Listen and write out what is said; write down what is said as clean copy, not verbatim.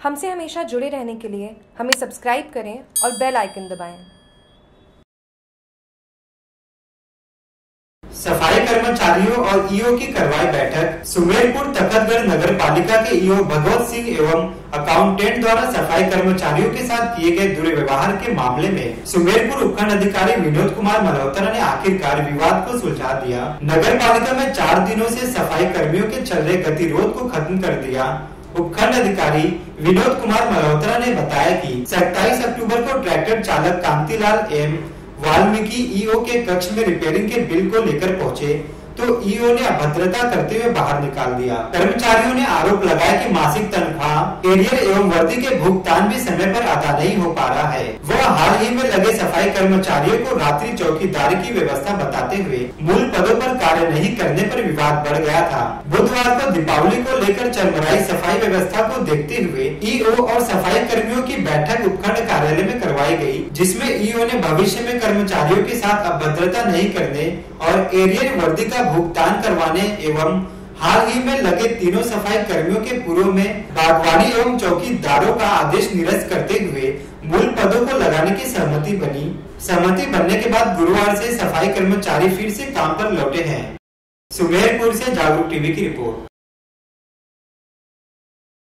हमसे हमेशा जुड़े रहने के लिए हमें सब्सक्राइब करें और बेल आइकन दबाएं। सफाई कर्मचारियों और ईओ की करवाई बैठक। सुमेरपुर तखतगढ़ नगर पालिका के ईओ भगवत सिंह एवं अकाउंटेंट द्वारा सफाई कर्मचारियों के साथ किए गए दुर्व्यवहार के मामले में सुमेरपुर उपखंड अधिकारी विनोद कुमार मल्होत्रा ने आखिरकार विवाद को सुलझा दिया। नगर पालिका में 4 दिनों से सफाई कर्मियों के चल रहे गतिरोध को खत्म कर दिया। उपखंड अधिकारी विनोद कुमार मल्होत्रा ने बताया कि 27 अक्टूबर को ट्रैक्टर चालक कांतिलाल एम वाल्मीकि ईओ के कक्ष में रिपेयरिंग के बिल को लेकर पहुंचे तो ईओ ने अभद्रता करते हुए बाहर निकाल दिया। कर्मचारियों ने आरोप लगाया कि मासिक तनख्वाह, एरियर एवं वर्दी के भुगतान भी समय पर अदा नहीं हो पा रहा है। वह हाल ही में लगे सफाई कर्मचारियों को रात्रि चौकीदारी की व्यवस्था बताते हुए मूल पदों पर कार्य नहीं करने पर विवाद बढ़ गया था। बुधवार को दीपावली को लेकर चरमराई सफाई व्यवस्था को देखते हुए ईओ और सफाई कर्मियों की बैठक उपखंड कार्यालय में करवाई गयी, जिसमे ईओ ने भविष्य में कर्मचारियों के साथ अभद्रता नहीं करने और एरियर वर्दी का भुगतान करवाने एवं हाल ही में लगे तीनों सफाई कर्मियों के पूर्व में बागवानी एवं चौकीदारों का आदेश निरस्त करते हुए मूल पदों को लगाने की सहमति बनी। सहमति बनने के बाद गुरुवार से सफाई कर्मचारी फिर से काम पर लौटे हैं। सुमेरपुर से जागरूक टीवी की रिपोर्ट।